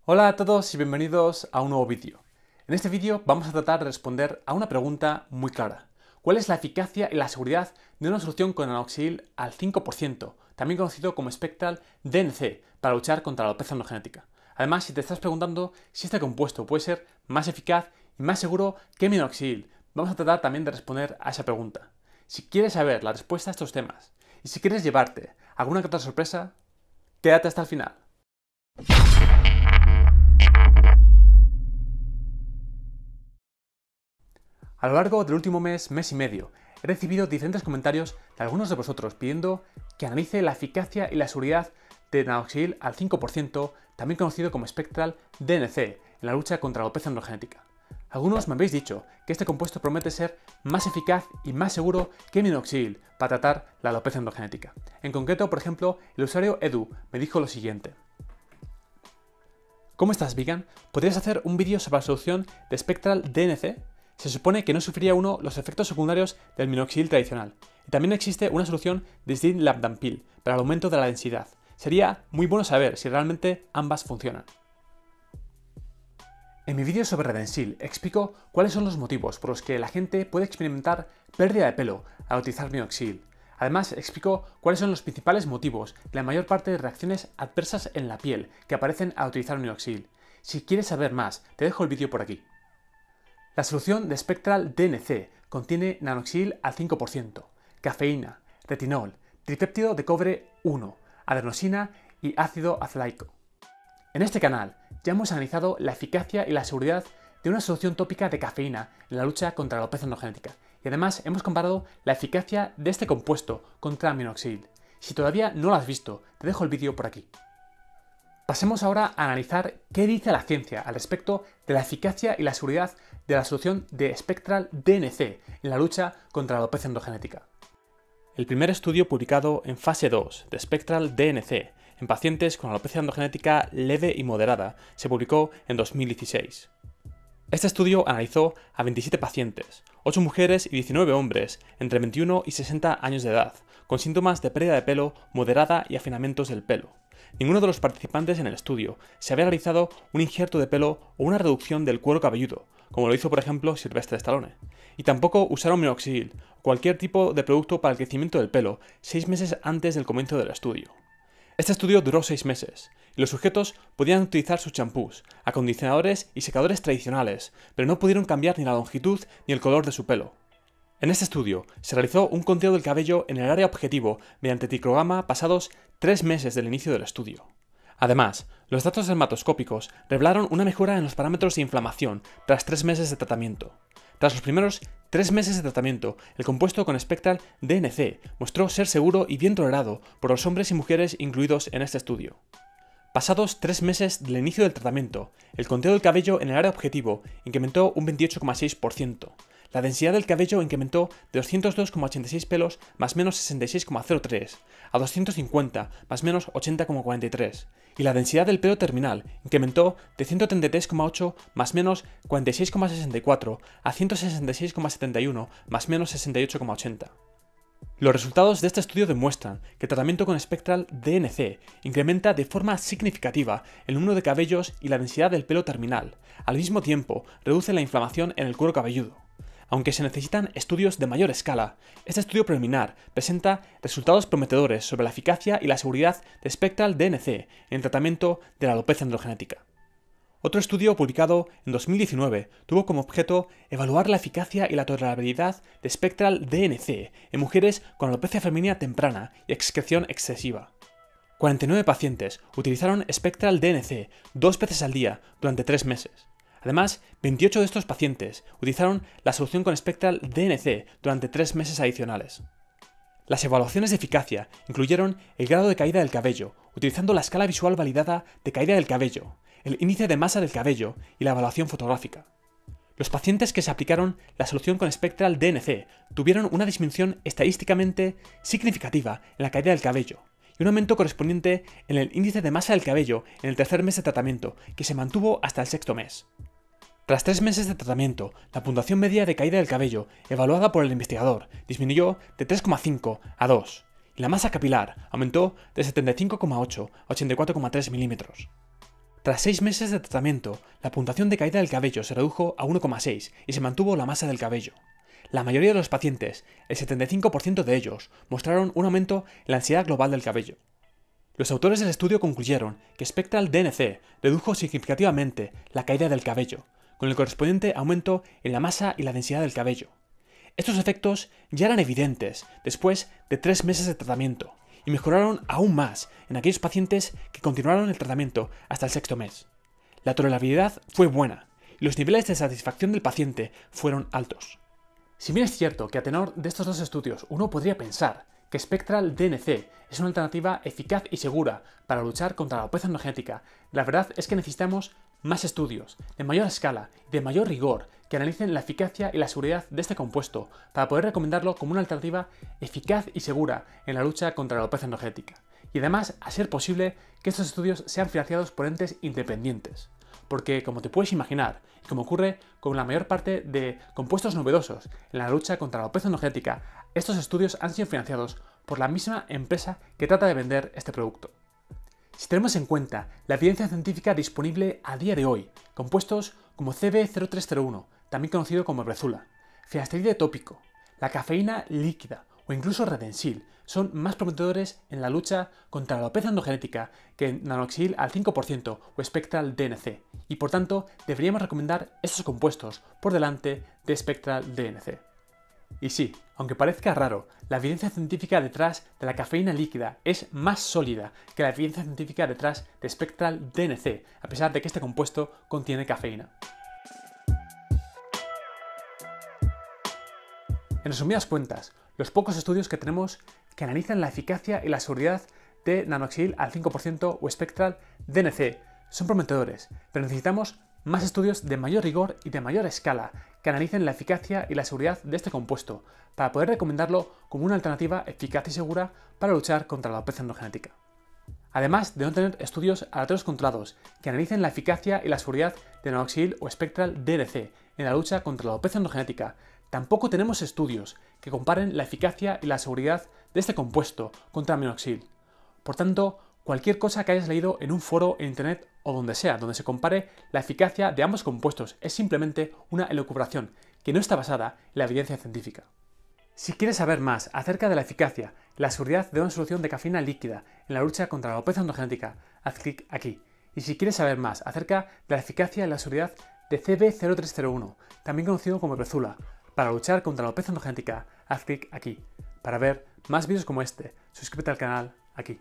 Hola a todos y bienvenidos a un nuevo vídeo. En este vídeo vamos a tratar de responder a una pregunta muy clara. ¿Cuál es la eficacia y la seguridad de una solución con nanoxidil al 5%, también conocido como Spectral DNC, para luchar contra la alopecia androgenética? Además, si te estás preguntando si este compuesto puede ser más eficaz y más seguro que minoxidil, vamos a tratar también de responder a esa pregunta. Si quieres saber la respuesta a estos temas y si quieres llevarte alguna que otra sorpresa, quédate hasta el final. A lo largo del último mes y medio, he recibido diferentes comentarios de algunos de vosotros pidiendo que analice la eficacia y la seguridad de nanoxidil al 5%, también conocido como Spectral DNC, en la lucha contra la alopecia androgenética. Algunos me habéis dicho que este compuesto promete ser más eficaz y más seguro que minoxidil para tratar la alopecia androgenética. En concreto, por ejemplo, el usuario Edu me dijo lo siguiente: ¿Cómo estás, vegan? ¿Podrías hacer un vídeo sobre la solución de Spectral DNC? Se supone que no sufriría uno los efectos secundarios del minoxidil tradicional. Y también existe una solución de Sildenafil para el aumento de la densidad. Sería muy bueno saber si realmente ambas funcionan. En mi vídeo sobre Redensil explico cuáles son los motivos por los que la gente puede experimentar pérdida de pelo al utilizar minoxidil. Además, explico cuáles son los principales motivos de la mayor parte de reacciones adversas en la piel que aparecen al utilizar minoxidil. Si quieres saber más, te dejo el vídeo por aquí. La solución de Spectral DNC contiene nanoxidil al 5%, cafeína, retinol, tripéptido de cobre 1, adenosina y ácido azelaico. En este canal ya hemos analizado la eficacia y la seguridad de una solución tópica de cafeína en la lucha contra la alopecia androgenética, y además hemos comparado la eficacia de este compuesto contra minoxidil. Si todavía no lo has visto, te dejo el vídeo por aquí. Pasemos ahora a analizar qué dice la ciencia al respecto de la eficacia y la seguridad de la solución de Spectral DNC en la lucha contra la alopecia androgenética. El primer estudio publicado en fase 2 de Spectral DNC en pacientes con alopecia androgenética leve y moderada se publicó en 2016. Este estudio analizó a 27 pacientes, 8 mujeres y 19 hombres entre 21 y 60 años de edad, con síntomas de pérdida de pelo moderada y afinamientos del pelo. Ninguno de los participantes en el estudio se había realizado un injerto de pelo o una reducción del cuero cabelludo, como lo hizo por ejemplo Sylvester Stallone, y tampoco usaron minoxidil o cualquier tipo de producto para el crecimiento del pelo 6 meses antes del comienzo del estudio. Este estudio duró 6 meses, y los sujetos podían utilizar sus champús, acondicionadores y secadores tradicionales, pero no pudieron cambiar ni la longitud ni el color de su pelo. En este estudio se realizó un conteo del cabello en el área objetivo mediante ticograma pasados 3 meses del inicio del estudio. Además, los datos dermatoscópicos revelaron una mejora en los parámetros de inflamación tras 3 meses de tratamiento. Tras los primeros 3 meses de tratamiento, el compuesto con Spectral DNC mostró ser seguro y bien tolerado por los hombres y mujeres incluidos en este estudio. Pasados 3 meses del inicio del tratamiento, el conteo del cabello en el área objetivo incrementó un 28,6%. La densidad del cabello incrementó de 202,86 pelos más menos 66,03 a 250 más menos 80,43 y la densidad del pelo terminal incrementó de 133,8 más menos 46,64 a 166,71 más menos 68,80. Los resultados de este estudio demuestran que el tratamiento con Spectral DNC incrementa de forma significativa el número de cabellos y la densidad del pelo terminal. Al mismo tiempo, reduce la inflamación en el cuero cabelludo. Aunque se necesitan estudios de mayor escala, este estudio preliminar presenta resultados prometedores sobre la eficacia y la seguridad de Spectral DNC en el tratamiento de la alopecia androgenética. Otro estudio publicado en 2019 tuvo como objeto evaluar la eficacia y la tolerabilidad de Spectral DNC en mujeres con alopecia femenina temprana y excreción excesiva. 49 pacientes utilizaron Spectral DNC 2 veces al día durante 3 meses. Además, 28 de estos pacientes utilizaron la solución con Spectral DNC durante 3 meses adicionales. Las evaluaciones de eficacia incluyeron el grado de caída del cabello, utilizando la escala visual validada de caída del cabello, el índice de masa del cabello y la evaluación fotográfica. Los pacientes que se aplicaron la solución con Spectral DNC tuvieron una disminución estadísticamente significativa en la caída del cabello y un aumento correspondiente en el índice de masa del cabello en el tercer mes de tratamiento, que se mantuvo hasta el sexto mes. Tras 3 meses de tratamiento, la puntuación media de caída del cabello, evaluada por el investigador, disminuyó de 3,5 a 2, y la masa capilar aumentó de 75,8 a 84,3 milímetros. Tras 6 meses de tratamiento, la puntuación de caída del cabello se redujo a 1,6 y se mantuvo la masa del cabello. La mayoría de los pacientes, el 75% de ellos, mostraron un aumento en la ansiedad global del cabello. Los autores del estudio concluyeron que Spectral DNC redujo significativamente la caída del cabello, con el correspondiente aumento en la masa y la densidad del cabello. Estos efectos ya eran evidentes después de 3 meses de tratamiento y mejoraron aún más en aquellos pacientes que continuaron el tratamiento hasta el 6º mes. La tolerabilidad fue buena y los niveles de satisfacción del paciente fueron altos. Si bien es cierto que a tenor de estos dos estudios uno podría pensar que Spectral DNC es una alternativa eficaz y segura para luchar contra la alopecia androgenética, la verdad es que necesitamos más estudios, de mayor escala y de mayor rigor, que analicen la eficacia y la seguridad de este compuesto para poder recomendarlo como una alternativa eficaz y segura en la lucha contra la alopecia androgenética. Y además, a ser posible, que estos estudios sean financiados por entes independientes. Porque, como te puedes imaginar, y como ocurre con la mayor parte de compuestos novedosos en la lucha contra la alopecia androgenética, estos estudios han sido financiados por la misma empresa que trata de vender este producto. Si tenemos en cuenta la evidencia científica disponible a día de hoy, compuestos como CB0301, también conocido como Breezula, finasteride tópico, la cafeína líquida o incluso Redensil, son más prometedores en la lucha contra la alopecia androgenética que Nanoxil al 5% o Spectral DNC, y por tanto deberíamos recomendar estos compuestos por delante de Spectral DNC. Y sí, aunque parezca raro, la evidencia científica detrás de la cafeína líquida es más sólida que la evidencia científica detrás de Spectral DNC, a pesar de que este compuesto contiene cafeína. En resumidas cuentas, los pocos estudios que tenemos que analizan la eficacia y la seguridad de Nanoxil al 5% o Spectral DNC son prometedores, pero necesitamos más estudios de mayor rigor y de mayor escala que analicen la eficacia y la seguridad de este compuesto para poder recomendarlo como una alternativa eficaz y segura para luchar contra la alopecia androgenética. Además de no tener estudios aleatorios controlados que analicen la eficacia y la seguridad de Nanoxil o Spectral DNC en la lucha contra la alopecia androgenética, tampoco tenemos estudios que comparen la eficacia y la seguridad de este compuesto contra Minoxidil. Por tanto, cualquier cosa que hayas leído en un foro en internet o donde sea, donde se compare la eficacia de ambos compuestos, es simplemente una elucubración que no está basada en la evidencia científica. Si quieres saber más acerca de la eficacia y la seguridad de una solución de cafeína líquida en la lucha contra la alopecia androgenética, haz clic aquí. Y si quieres saber más acerca de la eficacia y la seguridad de CB0301, también conocido como Breezula, para luchar contra la alopecia androgenética, haz clic aquí. Para ver más vídeos como este, suscríbete al canal aquí.